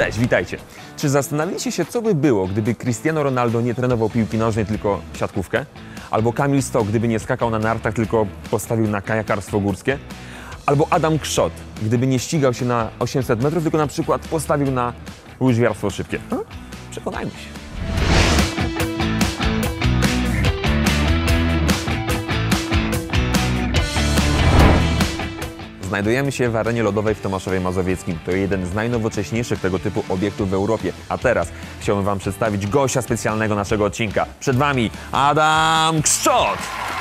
Cześć, witajcie. Czy zastanawialiście się, co by było, gdyby Cristiano Ronaldo nie trenował piłki nożnej, tylko siatkówkę? Albo Kamil Stoch, gdyby nie skakał na nartach, tylko postawił na kajakarstwo górskie? Albo Adam Krzot, gdyby nie ścigał się na 800 metrów, tylko na przykład postawił na łyżwiarstwo szybkie? Przekonajmy się. Znajdujemy się w arenie lodowej w Tomaszowie Mazowieckim. To jeden z najnowocześniejszych tego typu obiektów w Europie. A teraz chciałbym Wam przedstawić gościa specjalnego naszego odcinka. Przed Wami Adam Krzot!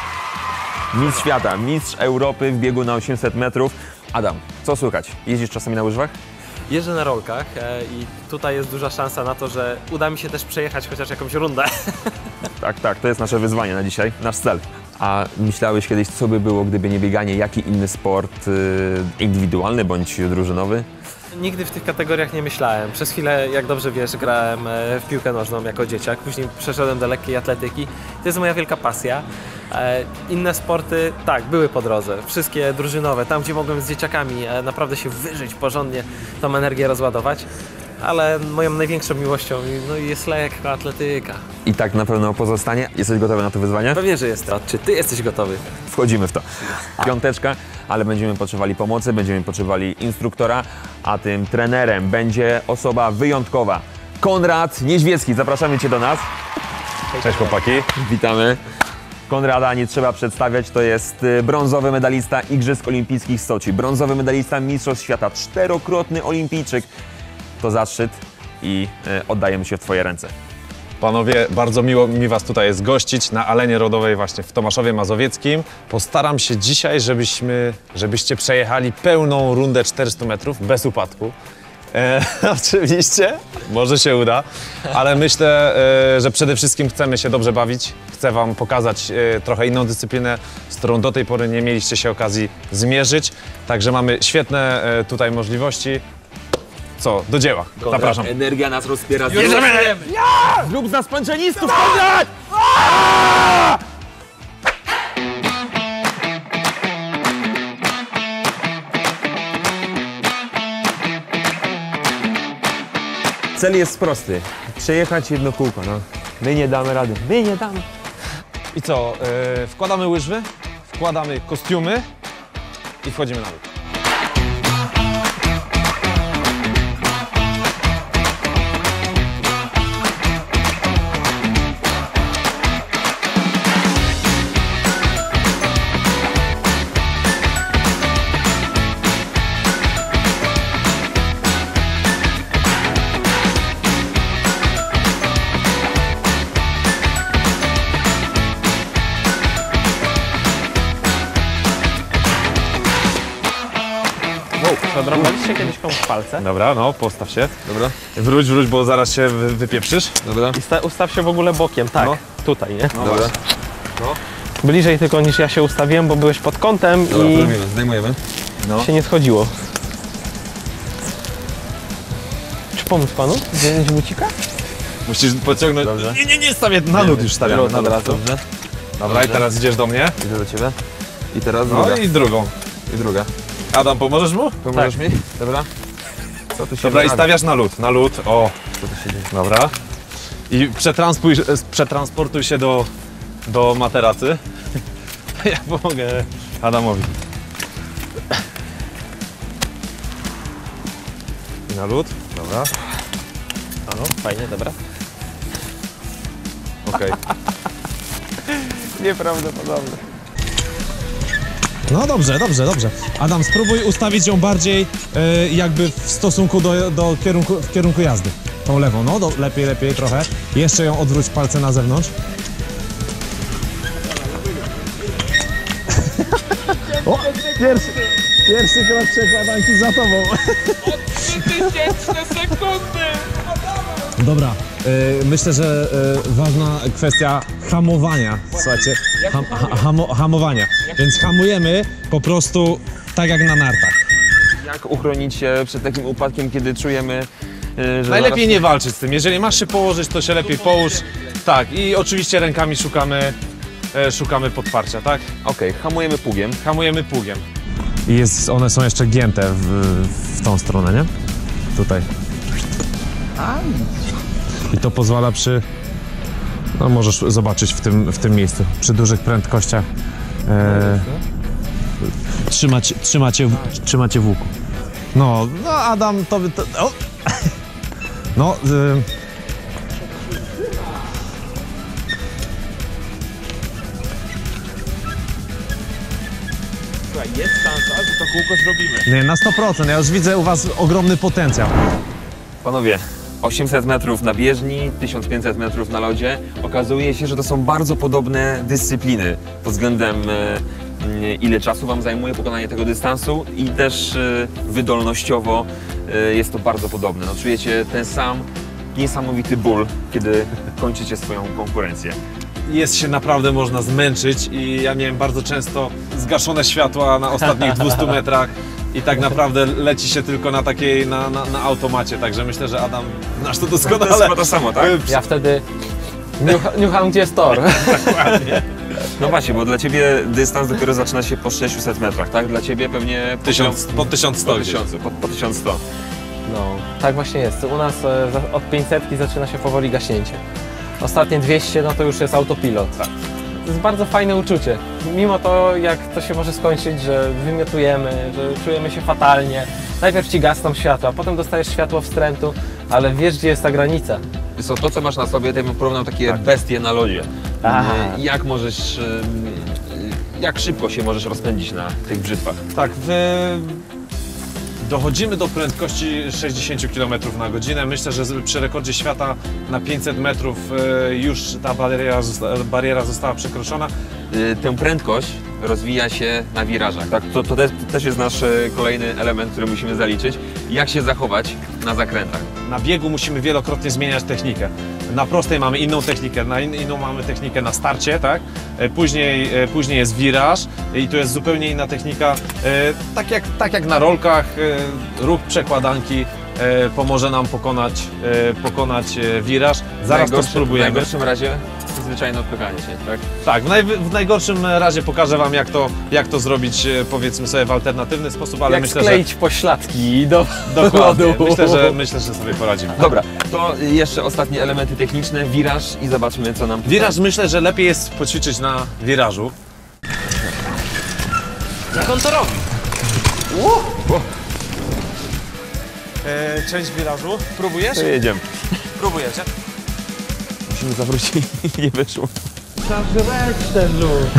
Mistrz świata, mistrz Europy w biegu na 800 metrów. Adam, co słychać? Jeździsz czasami na łyżwach? Jeżdżę na rolkach i tutaj jest duża szansa na to, że uda mi się też przejechać chociaż jakąś rundę. Tak, to jest nasze wyzwanie na dzisiaj, nasz cel. A myślałeś kiedyś, co by było, gdyby nie bieganie? Jaki inny sport, indywidualny bądź drużynowy? Nigdy w tych kategoriach nie myślałem. Przez chwilę, jak dobrze wiesz, grałem w piłkę nożną jako dzieciak. Później przeszedłem do lekkiej atletyki. To jest moja wielka pasja. Inne sporty, tak, były po drodze. Wszystkie drużynowe, tam gdzie mogłem z dzieciakami naprawdę się wyżyć porządnie, tą energię rozładować. Ale moją największą miłością jest lekka atletyka. I tak na pewno pozostanie. Jesteś gotowy na to wyzwanie? Pewnie, że jestem. Czy ty jesteś gotowy? Wchodzimy w to. Piąteczka, ale będziemy potrzebowali pomocy, będziemy potrzebowali instruktora, a tym trenerem będzie osoba wyjątkowa. Konrad Niedźwiecki, zapraszamy Cię do nas. Cześć chłopaki. Witamy. Konrada nie trzeba przedstawiać, to jest brązowy medalista Igrzysk Olimpijskich w Soczi, brązowy medalista Mistrzostw Świata, 4-krotny olimpijczyk. To zaszczyt i oddajemy się w Twoje ręce. Panowie, bardzo miło mi Was tutaj jest gościć na Alenie Rodowej właśnie w Tomaszowie Mazowieckim. Postaram się dzisiaj, żebyście przejechali pełną rundę 400 metrów bez upadku. Oczywiście, może się uda, ale myślę, że przede wszystkim chcemy się dobrze bawić. Chcę Wam pokazać trochę inną dyscyplinę, z którą do tej pory nie mieliście się okazji zmierzyć. Także mamy świetne tutaj możliwości. Co? Do dzieła. Zapraszam. Energia nas rozpiera. Bierzemy! Zrób z nas panczenistów, Konrad! Cel jest prosty. Przejechać jedno kółko, no. My nie damy rady. My nie damy. I co? Wkładamy łyżwy, wkładamy kostiumy i wchodzimy na lód. Odrąbaliście kiedyś komuś palce? Dobra, no postaw się. Dobra. Wróć, bo zaraz się wypieprzysz. Dobra. I ustaw się w ogóle bokiem, tak, No. tutaj, nie? No Dobra. właśnie. No. Bliżej tylko niż ja się ustawiłem, bo byłeś pod kątem i Zdejmujemy. No. się nie schodziło. Czy pomóc panu? Zdjąć bucika? Musisz pociągnąć. Dobrze. Nie, stawię na lód już stawiamy. Lód Na od lód. razu. Dobrze. Dobra, i teraz idziesz do mnie. Idę do Ciebie. I teraz No druga. i drugą. I druga. Adam, pomożesz mu? Pomożesz mi? Dobra. Co tu się Dobra, i wydarza? stawiasz na lód. Na lód. O, Co tu się dzieje? dobra. I przetransportuj się do materacy. Ja pomogę Adamowi. I na lód. Dobra. No, fajnie, dobra. Okej. Nieprawdopodobne. No dobrze. Adam, spróbuj ustawić ją bardziej jakby w stosunku do kierunku jazdy. Tą lewą, no lepiej trochę. Jeszcze ją odwróć palce na zewnątrz. O, pierwszy krok przekładanki za tobą. Dobra, myślę, że ważna kwestia hamowania, słuchajcie, hamowania, więc hamujemy po prostu tak jak na nartach. Jak uchronić się przed takim upadkiem, kiedy czujemy, że Najlepiej nie walczyć z tym. Jeżeli masz się położyć, to się lepiej połóż. Tak, i oczywiście rękami szukamy podparcia, tak? Okej, hamujemy pługiem. Hamujemy pługiem. I one są jeszcze gięte w tą stronę, nie? Tutaj. I to pozwala przy... No możesz zobaczyć w tym miejscu, przy dużych prędkościach trzymać cię w łuku. No Adam, to... O! No... Słuchaj, jest szansa, że to kółko zrobimy. Nie, na 100%. Ja już widzę u was ogromny potencjał. Panowie, 800 metrów na bieżni, 1500 metrów na lodzie. Okazuje się, że to są bardzo podobne dyscypliny pod względem ile czasu wam zajmuje pokonanie tego dystansu i też wydolnościowo jest to bardzo podobne. No, czujecie ten sam niesamowity ból, kiedy kończycie swoją konkurencję. Jest się naprawdę można zmęczyć i ja miałem bardzo często zgaszone światła na ostatnich 200 metrach i tak naprawdę leci się tylko na takiej, na automacie, także myślę, że Adam znasz to To doskonale. jest chyba to samo, tak? Ja wtedy niucham, gdzie jest tor. No właśnie, bo dla Ciebie dystans dopiero zaczyna się po 600 metrach, tak? Dla Ciebie pewnie Po 1100 po gdzieś. 1000, po 1100. No, tak właśnie jest. U nas od 500 zaczyna się powoli gaśnięcie. Ostatnie 200 no to już jest autopilot. Tak. To jest bardzo fajne uczucie. Mimo to, jak to się może skończyć, że wymiotujemy, że czujemy się fatalnie. Najpierw ci gasną światła, potem dostajesz światło wstrętu, ale wiesz, gdzie jest ta granica. To, co masz na sobie, to ja bym porównał takie bestie na lodzie. Aha. Jak możesz, jak szybko się możesz rozpędzić na tych brzytwach? Tak, dochodzimy do prędkości 60 km na godzinę. Myślę, że przy rekordzie świata na 500 metrów już ta bariera została przekroczona. Tę prędkość rozwija się na wirażach. Tak? To też jest nasz kolejny element, który musimy zaliczyć. Jak się zachować na zakrętach? Na biegu musimy wielokrotnie zmieniać technikę. Na prostej mamy inną technikę, na inną mamy technikę na starcie, tak? Później jest wiraż i tu jest zupełnie inna technika. Tak jak na rolkach, ruch przekładanki pomoże nam pokonać wiraż. Zaraz to W spróbujemy. najgorszym razie zwyczajne odpychanie się, tak? Tak, w najgorszym razie pokażę Wam, jak to zrobić, powiedzmy sobie, w alternatywny sposób, ale Jak myślę, skleić pośladki do dokładnie. lodu. Myślę, że sobie poradzimy. Dobra, to jeszcze ostatnie elementy techniczne, wiraż i zobaczmy, co nam... Wiraż myślę, że lepiej jest poćwiczyć na wirażu. Jak on to robi? Część wirażu. Próbujesz? To jedziemy. Próbujecie. Musimy zawrócić, nie wyszło. Zażreć ten lód.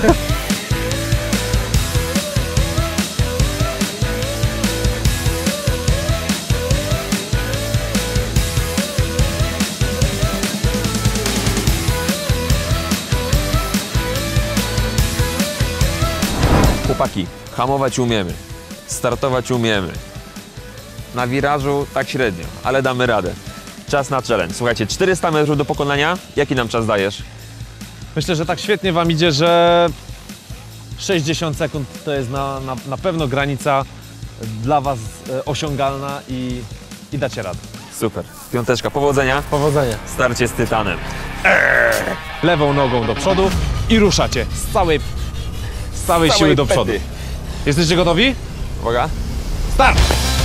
Chłopaki, hamować umiemy, startować umiemy. Na wirażu tak średnio, ale damy radę. Czas na challenge. Słuchajcie, 400 metrów do pokonania. Jaki nam czas dajesz? Myślę, że tak świetnie Wam idzie, że 60 sekund to jest na pewno granica dla Was osiągalna i dacie radę. Super. Piąteczka, powodzenia. Powodzenia. Starcie z Tytanem. Lewą nogą do przodu i ruszacie z całej siły do przodu. pety. Jesteście gotowi? Uwaga. Start!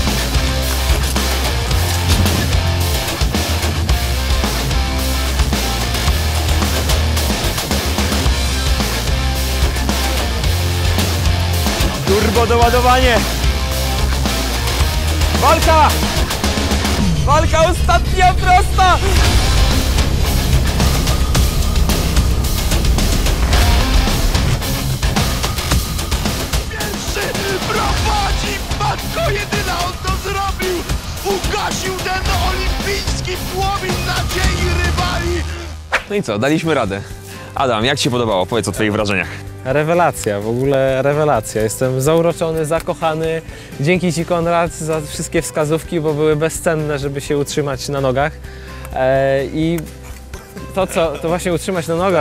Turbo doładowanie. Walka! Walka ostatnia prosta! Prowadzi! Matko jedyna, on to zrobił! Ugasił ten olimpijski płomień nadziei rywali! No i co, daliśmy radę. Adam, jak Ci się podobało? Powiedz o Twoich wrażeniach. Rewelacja, w ogóle rewelacja. Jestem zauroczony, zakochany. Dzięki Ci, Konrad, za wszystkie wskazówki, bo były bezcenne, żeby się utrzymać na nogach. I to właśnie utrzymać na nogach,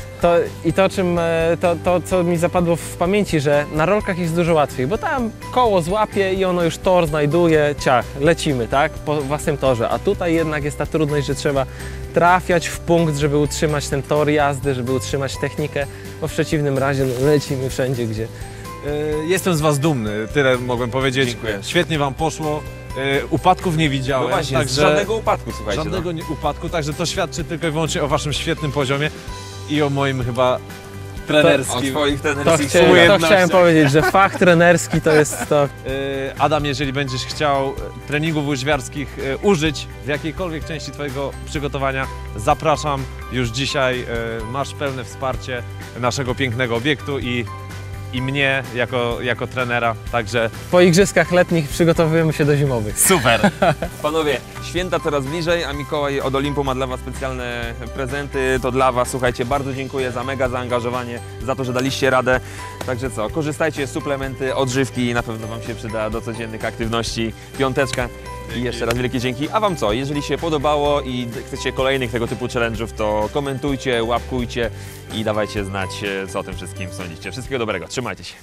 to, co mi zapadło w pamięci, że na rolkach jest dużo łatwiej, bo tam koło złapie i ono już tor znajduje, ciach, lecimy, tak, po własnym torze. A tutaj jednak jest ta trudność, że trzeba trafiać w punkt, żeby utrzymać ten tor jazdy, żeby utrzymać technikę, bo w przeciwnym razie lecimy wszędzie, gdzie... Jestem z Was dumny, tyle mogłem powiedzieć. Dziękuję. Świetnie Wam poszło. Upadków nie widziałem. No właśnie, także żadnego upadku, słuchajcie. żadnego upadku, także to świadczy tylko i wyłącznie o waszym świetnym poziomie i o moim chyba O trenerskim. twoich To trenerskich chciałem, umiejętnościach. to chciałem powiedzieć, że fach trenerski to jest to. Adam, jeżeli będziesz chciał treningów łyżwiarskich użyć w jakiejkolwiek części twojego przygotowania, zapraszam już dzisiaj. Masz pełne wsparcie naszego pięknego obiektu i mnie jako trenera, także Po igrzyskach letnich przygotowujemy się do zimowych. super! Panowie, święta coraz bliżej, a Mikołaj od Olimpu ma dla Was specjalne prezenty. To dla Was, słuchajcie, bardzo dziękuję za mega zaangażowanie, za to, że daliście radę. Także co, korzystajcie z suplementy, odżywki, na pewno Wam się przyda do codziennych aktywności. Piąteczka. I jeszcze raz wielkie dzięki. A Wam co, jeżeli się podobało i chcecie kolejnych tego typu challenge'ów, to komentujcie, łapkujcie i dawajcie znać, co o tym wszystkim sądzicie. Wszystkiego dobrego, trzymajcie się.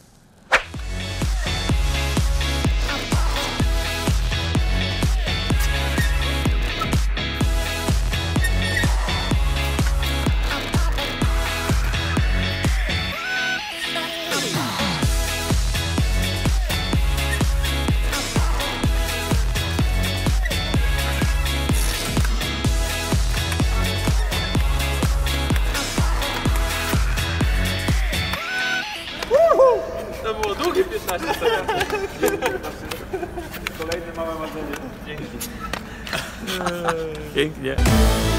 To było długie 15 sekund. Kolejne małe marzenie. Dzięki. Pięknie.